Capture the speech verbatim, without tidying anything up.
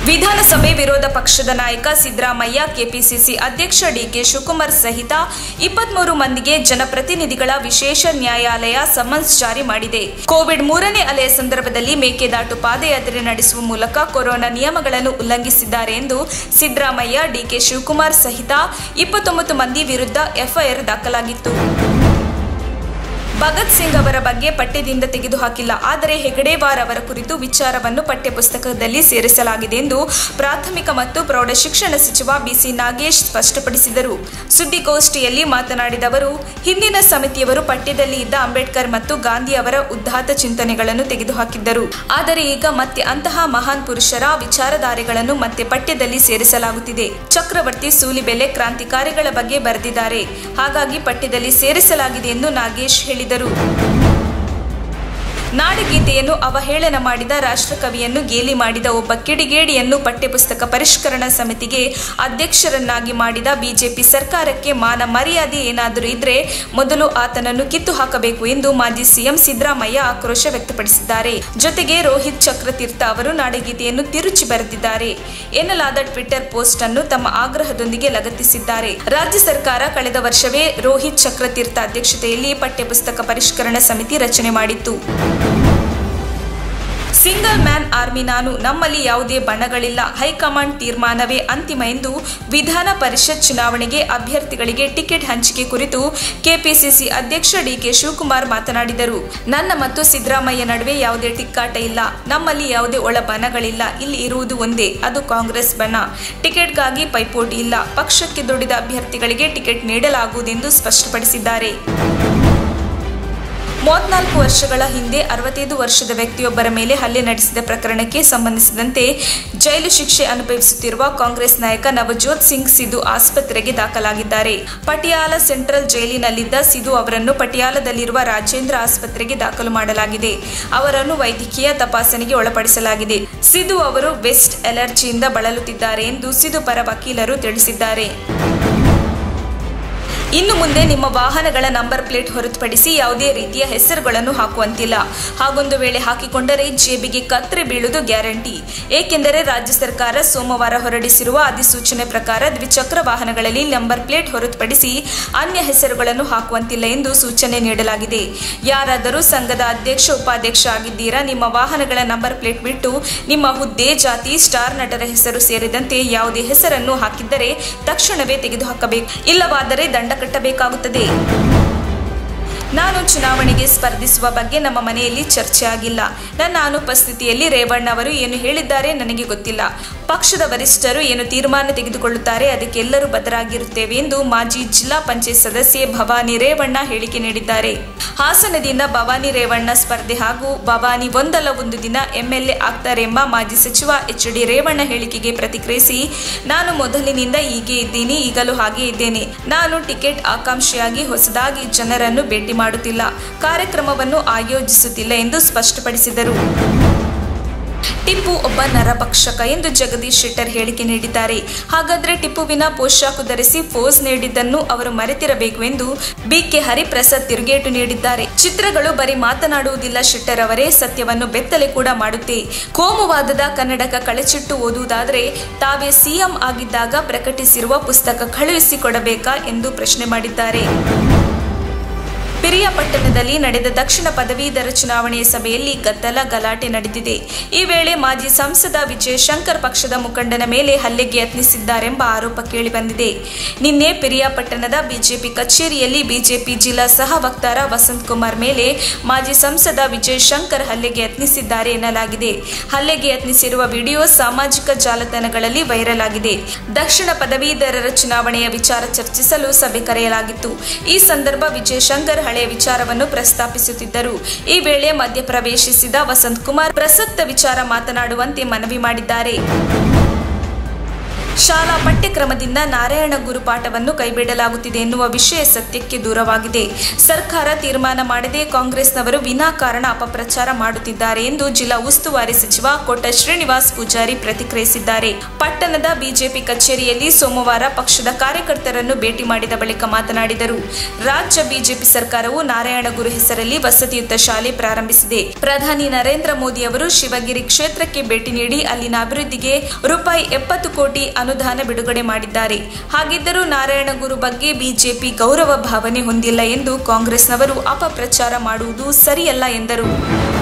ವಿಧಾನಸಭೆ ವಿರೋಧ ಪಕ್ಷದ ನಾಯಕ ಸಿದ್ದರಾಮಯ್ಯ ಕೆಪಿಸಿಸಿ ಅಧ್ಯಕ್ಷ ಡಿಕೆ ಶಿವಕುಮಾರ್ ಸಹಿತ ಇಪ್ಪತ್ಮೂರು ಮಂದಿಗೆ ಜನಪ್ರತಿನಿಧಿಗಳ ವಿಶೇಷ ನ್ಯಾಯಾಲಯ ಸಮನ್ಸ್ ಜಾರಿ ಮಾಡಿದೆ. ಕೋವಿಡ್ ಮೂರನೇ ಅಲೆಯ ಸಂದರ್ಭದಲ್ಲಿ ಮೇಕೆದಾಟು ಪಾದಯಾತ್ರೆ ನಡೆಸುವ ಮೂಲಕ ಕೊರೋನಾ ನಿಯಮಗಳನ್ನು ಉಲ್ಲಂಘಿಸಿದ್ದಾರೆ ಎಂದು ಸಿದ್ದರಾಮಯ್ಯ, ಡಿಕೆ ಶಿವಕುಮಾರ್ ಸಹಿತ ಇಪ್ಪತ್ತೊಂಬತ್ತು ಮಂದಿ ವಿರುದ್ಧ ಎಫ್ಐಆರ್ ದಾಖಲಾಗಿತ್ತು. ಭಗತ್ ಸಿಂಗ್ ಅವರ ಬಗ್ಗೆ ಪಠ್ಯದಿಂದ ತೆಗೆದುಹಾಕಿಲ್ಲ, ಆದರೆ ಹೆಗಡೆವಾರ್ ಅವರ ಕುರಿತು ವಿಚಾರವನ್ನು ಪಠ್ಯಪುಸ್ತಕದಲ್ಲಿ ಸೇರಿಸಲಾಗಿದೆ ಎಂದು ಪ್ರಾಥಮಿಕ ಮತ್ತು ಪ್ರೌಢಶಿಕ್ಷಣ ಸಚಿವ ಬಿಸಿ ನಾಗೇಶ್ ಸ್ಪಷ್ಟಪಡಿಸಿದರು. ಸುದ್ದಿಗೋಷ್ಠಿಯಲ್ಲಿ ಮಾತನಾಡಿದ ಅವರು, ಹಿಂದಿನ ಸಮಿತಿಯವರು ಪಠ್ಯದಲ್ಲಿ ಇದ್ದ ಅಂಬೇಡ್ಕರ್ ಮತ್ತು ಗಾಂಧಿ ಅವರ ಉದ್ದಾತ್ತ ಚಿಂತನೆಗಳನ್ನು ತೆಗೆದುಹಾಕಿದ್ದರು. ಆದರೆ ಈಗ ಮತ್ತೆ ಅಂತಹ ಮಹಾನ್ ಪುರುಷರ ವಿಚಾರಧಾರೆಗಳನ್ನು ಮತ್ತೆ ಪಠ್ಯದಲ್ಲಿ ಸೇರಿಸಲಾಗುತ್ತಿದೆ. ಚಕ್ರವರ್ತಿ, ಸೂಲಿಬೆಲೆ ಕ್ರಾಂತಿಕಾರಿಗಳ ಬಗ್ಗೆ ಬರೆದಿದ್ದಾರೆ, ಹಾಗಾಗಿ ಪಠ್ಯದಲ್ಲಿ ಸೇರಿಸಲಾಗಿದೆ ಎಂದು ನಾಗೇಶ್ ಹೇಳಿದರು. ನಾಡಗೀತೆಯನ್ನು ಅವಹೇಳನ ಮಾಡಿದ ರಾಷ್ಟ್ರಕವಿಯನ್ನು ಗೇಲಿ ಮಾಡಿದ ಒಬ್ಬ ಕಿಡಿಗೇಡಿಯನ್ನು ಪಠ್ಯಪುಸ್ತಕ ಪರಿಷ್ಕರಣಾ ಸಮಿತಿಗೆ ಅಧ್ಯಕ್ಷರನ್ನಾಗಿ ಮಾಡಿದ ಬಿಜೆಪಿ ಸರ್ಕಾರಕ್ಕೆ ಮಾನ ಮರ್ಯಾದೆ ಏನಾದರೂ ಇದ್ರೆ ಮೊದಲು ಆತನನ್ನು ಕಿತ್ತು ಹಾಕಬೇಕು ಎಂದು ಮಾಜಿ ಸಿಎಂ ಸಿದ್ದರಾಮಯ್ಯ ಆಕ್ರೋಶ ವ್ಯಕ್ತಪಡಿಸಿದ್ದಾರೆ. ಜೊತೆಗೆ ರೋಹಿತ್ ಚಕ್ರತೀರ್ಥ ಅವರು ನಾಡಗೀತೆಯನ್ನು ತಿರುಚಿ ಬರೆದಿದ್ದಾರೆ ಎನ್ನಲಾದ ಟ್ವಿಟರ್ ಪೋಸ್ಟ್ ಅನ್ನು ತಮ್ಮ ಆಗ್ರಹದೊಂದಿಗೆ ಲಗತ್ತಿಸಿದ್ದಾರೆ. ರಾಜ್ಯ ಸರ್ಕಾರ ಕಳೆದ ವರ್ಷವೇ ರೋಹಿತ್ ಚಕ್ರತೀರ್ಥ ಅಧ್ಯಕ್ಷತೆಯಲ್ಲಿ ಪಠ್ಯಪುಸ್ತಕ ಪರಿಷ್ಕರಣಾ ಸಮಿತಿ ರಚನೆ ಮಾಡಿತ್ತು. ಸಿಂಗಲ್ ಮ್ಯಾನ್ ಆರ್ಮಿ ನಾನು, ನಮ್ಮಲ್ಲಿ ಯಾವುದೇ ಬಣಗಳಿಲ್ಲ, ಹೈಕಮಾಂಡ್ ತೀರ್ಮಾನವೇ ಅಂತಿಮ ಎಂದು ವಿಧಾನ ಪರಿಷತ್ ಚುನಾವಣೆಗೆ ಅಭ್ಯರ್ಥಿಗಳಿಗೆ ಟಿಕೆಟ್ ಹಂಚಿಕೆ ಕುರಿತು ಕೆಪಿಸಿಸಿ ಅಧ್ಯಕ್ಷ ಡಿಕೆ ಶಿವಕುಮಾರ್ ಮಾತನಾಡಿದರು. ನನ್ನ ಮತ್ತು ಸಿದ್ದರಾಮಯ್ಯ ನಡುವೆ ಯಾವುದೇ ಟಿಕ್ಕಾಟ ಇಲ್ಲ, ನಮ್ಮಲ್ಲಿ ಯಾವುದೇ ಒಳ ಬಣಗಳಿಲ್ಲ, ಇಲ್ಲಿ ಇರುವುದು ಒಂದೇ, ಅದು ಕಾಂಗ್ರೆಸ್ ಬಣ. ಟಿಕೆಟ್ಗಾಗಿ ಪೈಪೋಟಿ ಇಲ್ಲ, ಪಕ್ಷಕ್ಕೆ ದುಡಿದ ಅಭ್ಯರ್ಥಿಗಳಿಗೆ ಟಿಕೆಟ್ ನೀಡಲಾಗುವುದೆಂದು ಸ್ಪಷ್ಟಪಡಿಸಿದ್ದಾರೆ. ಮೂವತ್ನಾಲ್ಕು ವರ್ಷಗಳ ಹಿಂದೆ ಅರವತ್ತೈದು ವರ್ಷದ ವ್ಯಕ್ತಿಯೊಬ್ಬರ ಮೇಲೆ ಹಲ್ಲೆ ನಡೆಸಿದ ಪ್ರಕರಣಕ್ಕೆ ಸಂಬಂಧಿಸಿದಂತೆ ಜೈಲು ಶಿಕ್ಷೆ ಅನುಭವಿಸುತ್ತಿರುವ ಕಾಂಗ್ರೆಸ್ ನಾಯಕ ನವಜೋತ್ ಸಿಂಗ್ ಸಿಧು ಆಸ್ಪತ್ರೆಗೆ ದಾಖಲಾಗಿದ್ದಾರೆ. ಪಟಿಯಾಲ ಸೆಂಟ್ರಲ್ ಜೈಲಿನಲ್ಲಿದ್ದ ಸಿಧು ಅವರನ್ನು ಪಟಿಯಾಲದಲ್ಲಿರುವ ರಾಜೇಂದ್ರ ಆಸ್ಪತ್ರೆಗೆ ದಾಖಲು ಮಾಡಲಾಗಿದೆ. ಅವರನ್ನು ವೈದ್ಯಕೀಯ ತಪಾಸಣೆಗೆ ಒಳಪಡಿಸಲಾಗಿದೆ. ಸಿಧು ಅವರು ವೆಸ್ಟ್ ಅಲರ್ಜಿಯಿಂದ ಬಳಲುತ್ತಿದ್ದಾರೆ ಎಂದು ಸಿಧು ಪರ ವಕೀಲರು ತಿಳಿಸಿದ್ದಾರೆ. ಇನ್ನು ಮುಂದೆ ನಿಮ್ಮ ವಾಹನಗಳ ನಂಬರ್ ಪ್ಲೇಟ್ ಹೊರತುಪಡಿಸಿ ಯಾವುದೇ ರೀತಿಯ ಹೆಸರುಗಳನ್ನು ಹಾಕುವಂತಿಲ್ಲ. ಹಾಗೊಂದು ವೇಳೆ ಹಾಕಿಕೊಂಡರೆ ಜೇಬಿಗೆ ಕತ್ತರಿ ಬೀಳುವುದು ಗ್ಯಾರಂಟಿ. ಏಕೆಂದರೆ ರಾಜ್ಯ ಸರ್ಕಾರ ಸೋಮವಾರ ಹೊರಡಿಸಿರುವ ಅಧಿಸೂಚನೆ ಪ್ರಕಾರ ದ್ವಿಚಕ್ರ ವಾಹನಗಳಲ್ಲಿ ನಂಬರ್ ಪ್ಲೇಟ್ ಹೊರತುಪಡಿಸಿ ಅನ್ಯ ಹೆಸರುಗಳನ್ನು ಹಾಕುವಂತಿಲ್ಲ ಎಂದು ಸೂಚನೆ ನೀಡಲಾಗಿದೆ. ಯಾರಾದರೂ ಸಂಘದ ಅಧ್ಯಕ್ಷ, ಉಪಾಧ್ಯಕ್ಷ ಆಗಿದ್ದೀರಾ, ನಿಮ್ಮ ವಾಹನಗಳ ನಂಬರ್ ಪ್ಲೇಟ್ ಬಿಟ್ಟು ನಿಮ್ಮ ಹುದ್ದೆ, ಜಾತಿ, ಸ್ಟಾರ್ ನಟರ ಹೆಸರು ಸೇರಿದಂತೆ ಯಾವುದೇ ಹೆಸರನ್ನು ಹಾಕಿದ್ದರೆ ತಕ್ಷಣವೇ ತೆಗೆದುಹಾಕಬೇಕು, ಇಲ್ಲವಾದರೆ ದಂಡ ಕಟ್ಟಬೇಕಾಗುತ್ತದೆ. ನಾನು ಚುನಾವಣೆಗೆ ಸ್ಪರ್ಧಿಸುವ ಬಗ್ಗೆ ನಮ್ಮ ಮನೆಯಲ್ಲಿ ಚರ್ಚೆ ಆಗಿಲ್ಲ. ನನ್ನ ಅನುಪಸ್ಥಿತಿಯಲ್ಲಿ ರೇವಣ್ಣ ಅವರು ಏನು ಹೇಳಿದ್ದಾರೆ ನನಗೆ ಗೊತ್ತಿಲ್ಲ. ಪಕ್ಷದ ವರಿಷ್ಠರು ಏನು ತೀರ್ಮಾನ ತೆಗೆದುಕೊಳ್ಳುತ್ತಾರೆ ಅದಕ್ಕೆ ಎಲ್ಲರೂ ಬದ್ಧರಾಗಿರುತ್ತೇವೆ ಎಂದು ಮಾಜಿ ಜಿಲ್ಲಾ ಪಂಚಾಯತ್ ಸದಸ್ಯೆ ಭವಾನಿ ರೇವಣ್ಣ ಹೇಳಿಕೆ ನೀಡಿದ್ದಾರೆ. ಹಾಸನದಿಂದ ಭವಾನಿ ರೇವಣ್ಣ ಸ್ಪರ್ಧೆ ಹಾಗೂ ಭವಾನಿ ಒಂದಲ್ಲ ಒಂದು ದಿನ ಎಂಎಲ್ಎ ಆಗ್ತಾರೆ ಎಂಬ ಮಾಜಿ ಸಚಿವ ಎಚ್ ಡಿ ರೇವಣ್ಣ ಹೇಳಿಕೆಗೆ ಪ್ರತಿಕ್ರಿಯಿಸಿ, ನಾನು ಮೊದಲಿನಿಂದ ಹೀಗೆ ಇದ್ದೀನಿ, ಈಗಲೂ ಹಾಗೆ ಇದ್ದೇನೆ. ನಾನು ಟಿಕೆಟ್ ಆಕಾಂಕ್ಷಿಯಾಗಿ ಹೊಸದಾಗಿ ಜನರನ್ನು ಭೇಟಿ ಮಾಡುತ್ತಿಲ್ಲ, ಕಾರ್ಯಕ್ರಮವನ್ನು ಆಯೋಜಿಸುತ್ತಿಲ್ಲ ಎಂದು ಸ್ಪಷ್ಟಪಡಿಸಿದರು. ಟಿಪ್ಪು ಒಬ್ಬ ನರಭಕ್ಷಕ ಎಂದು ಜಗದೀಶ್ ಶೆಟ್ಟರ್ ಹೇಳಿಕೆ ನೀಡಿದ್ದಾರೆ. ಹಾಗಾದ್ರೆ ಟಿಪ್ಪುವಿನ ಪೋಷಾಕು ಧರಿಸಿ ಪೋಸ್ ನೀಡಿದ್ದನ್ನು ಅವರು ಮರೆತಿರಬೇಕು ಎಂದು ಬಿಕೆ ಹರಿಪ್ರಸಾದ್ ತಿರುಗೇಟು ನೀಡಿದ್ದಾರೆ. ಚಿತ್ರಗಳು ಬರೀ ಮಾತನಾಡುವುದಿಲ್ಲ ಶೆಟ್ಟರ್ ಅವರೇ, ಸತ್ಯವನ್ನು ಬೆತ್ತಲೆ ಕೂಡ ಮಾಡುತ್ತೆ. ಕೋಮುವಾದದ ಕನ್ನಡಕ ಕಳಚಿಟ್ಟು ಓದುವುದಾದರೆ ತಾವೇ ಸಿಎಂ ಆಗಿದ್ದಾಗ ಪ್ರಕಟಿಸಿರುವ ಪುಸ್ತಕ ಕಳುಹಿಸಿಕೊಡಬೇಕಾ ಎಂದು ಪ್ರಶ್ನೆ ಮಾಡಿದ್ದಾರೆ. ಪಿರಿಯಾಪಟ್ಟಣದಲ್ಲಿ ನಡೆದ ದಕ್ಷಿಣ ಪದವೀಧರ ಚುನಾವಣೆಯ ಸಭೆಯಲ್ಲಿ ಗದ್ದಲ ಗಲಾಟೆ ನಡೆದಿದೆ. ಈ ವೇಳೆ ಮಾಜಿ ಸಂಸದ ವಿಜಯ ಶಂಕರ್ ಪಕ್ಷದ ಮುಖಂಡನ ಮೇಲೆ ಹಲ್ಲೆಗೆ ಯತ್ನಿಸಿದ್ದಾರೆಂಬ ಆರೋಪ ಕೇಳಿಬಂದಿದೆ. ನಿನ್ನೆ ಪಿರಿಯಾಪಟ್ಟಣದ ಬಿಜೆಪಿ ಕಚೇರಿಯಲ್ಲಿ ಬಿಜೆಪಿ ಜಿಲ್ಲಾ ಸಹ ವಕ್ತಾರ ವಸಂತ್ ಕುಮಾರ್ ಮೇಲೆ ಮಾಜಿ ಸಂಸದ ವಿಜಯ ಶಂಕರ್ ಹಲ್ಲೆಗೆ ಯತ್ನಿಸಿದ್ದಾರೆ ಎನ್ನಲಾಗಿದೆ. ಹಲ್ಲೆಗೆ ಯತ್ನಿಸಿರುವ ವಿಡಿಯೋ ಸಾಮಾಜಿಕ ಜಾಲತಾಣಗಳಲ್ಲಿ ವೈರಲ್ ಆಗಿದೆ. ದಕ್ಷಿಣ ಪದವೀಧರರ ಚುನಾವಣೆಯ ವಿಚಾರ ಚರ್ಚಿಸಲು ಸಭೆ ಕರೆಯಲಾಗಿತ್ತು. ಈ ಸಂದರ್ಭ ವಿಜಯ ಶಂಕರ್ ಹಳೆಯ ವಿಚಾರವನ್ನು ಪ್ರಸ್ತಾಪಿಸುತ್ತಿದ್ದರು. ಈ ವೇಳೆ ಮಧ್ಯಪ್ರವೇಶಿಸಿದ ವಸಂತ್ ಕುಮಾರ್ ಪ್ರಸಕ್ತ ವಿಚಾರ ಮಾತನಾಡುವಂತೆ ಮನವಿ ಮಾಡಿದ್ದಾರೆ. ಶಾಲಾ ಪಠ್ಯಕ್ರಮದಿಂದ ನಾರಾಯಣ ಗುರು ಪಾಠವನ್ನು ಕೈಬಿಡಲಾಗುತ್ತಿದೆ ಎನ್ನುವ ವಿಷಯ ಸತ್ಯಕ್ಕೆ ದೂರವಾಗಿದೆ. ಸರ್ಕಾರ ತೀರ್ಮಾನ ಮಾಡದೆ ಕಾಂಗ್ರೆಸ್ನವರು ವಿನಾಕಾರಣ ಅಪಪ್ರಚಾರ ಮಾಡುತ್ತಿದ್ದಾರೆ ಎಂದು ಜಿಲ್ಲಾ ಉಸ್ತುವಾರಿ ಸಚಿವ ಕೋಟ ಶ್ರೀನಿವಾಸ್ ಪೂಜಾರಿ ಪ್ರತಿಕ್ರಿಯಿಸಿದ್ದಾರೆ. ಪಟ್ಟಣದ ಬಿಜೆಪಿ ಕಚೇರಿಯಲ್ಲಿ ಸೋಮವಾರ ಪಕ್ಷದ ಕಾರ್ಯಕರ್ತರನ್ನು ಭೇಟಿ ಮಾಡಿದ ಬಳಿಕ ಮಾತನಾಡಿದರು. ರಾಜ್ಯ ಬಿಜೆಪಿ ಸರ್ಕಾರವು ನಾರಾಯಣ ಗುರು ಹೆಸರಲ್ಲಿ ವಸತಿಯುತ ಶಾಲೆ ಪ್ರಾರಂಭಿಸಿದೆ. ಪ್ರಧಾನಿ ನರೇಂದ್ರ ಮೋದಿ ಅವರು ಶಿವಗಿರಿ ಕ್ಷೇತ್ರಕ್ಕೆ ಭೇಟಿ ನೀಡಿ ಅಲ್ಲಿನ ಅಭಿವೃದ್ಧಿಗೆ ರೂಪಾಯಿ ಎಪ್ಪತ್ತು ಕೋಟಿ ಅನುದಾನ ಬಿಡುಗಡೆ ಮಾಡಿದ್ದಾರೆ. ಹಾಗಿದ್ದರೂ ನಾರಾಯಣ ಗುರು ಬಗ್ಗೆ ಬಿಜೆಪಿ ಗೌರವ ಭಾವನೆ ಹೊಂದಿಲ್ಲ ಎಂದು ಕಾಂಗ್ರೆಸ್ನವರು ಅಪಪ್ರಚಾರ ಮಾಡುವುದು ಸರಿಯಲ್ಲ ಎಂದರು.